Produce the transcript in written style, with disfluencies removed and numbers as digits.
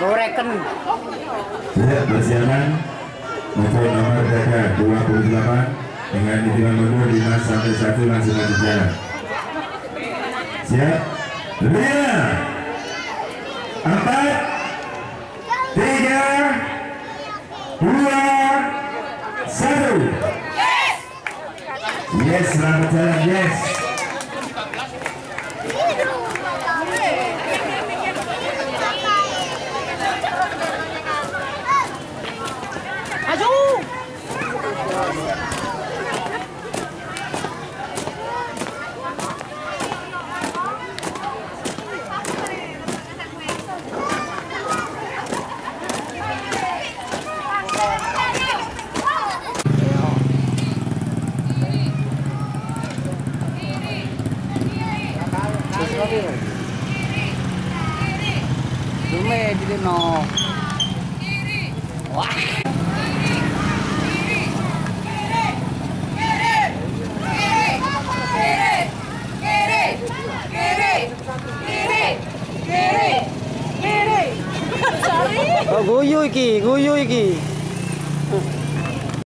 Goreken. Ya, persiapan untuk nomor dada 28 dengan hitungan mundur 5 sampai 1 langsung maju jalan. Siap? 5 4 3 2 1. Yes, selamat jalan, yes. Dume di no. Wah. Oh, guyu iki.